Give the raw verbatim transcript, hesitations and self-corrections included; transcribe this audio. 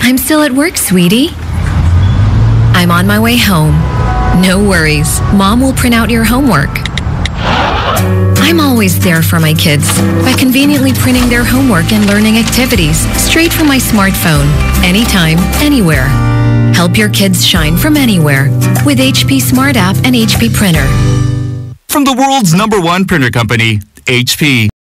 I'm still at work, sweetie. I'm on my way home. No worries. Mom will print out your homework. I'm always there for my kids by conveniently printing their homework and learning activities straight from my smartphone, anytime, anywhere. Help your kids shine from anywhere with H P Smart App and H P Printer. From the world's number one printer company, H P.